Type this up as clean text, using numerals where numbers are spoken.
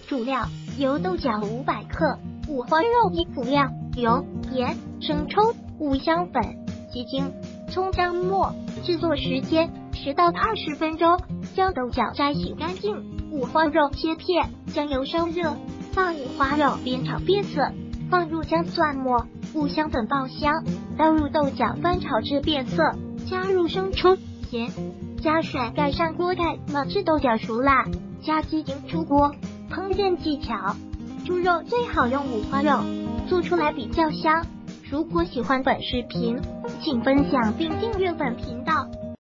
主料油豆角500克，五花肉1辅料，油、盐、生抽、五香粉、鸡精、葱姜末。制作时间10到20分钟。将豆角摘洗干净，五花肉切片，将油烧热，放五花肉煸炒变色，放入姜蒜末、五香粉爆香，倒入豆角翻炒至变色，加入生抽、盐，加水盖上锅盖，焖至豆角熟烂，加鸡精出锅。烹饪技巧：猪肉最好用五花肉，做出来比较香。如果喜欢本视频，请分享并订阅本频道。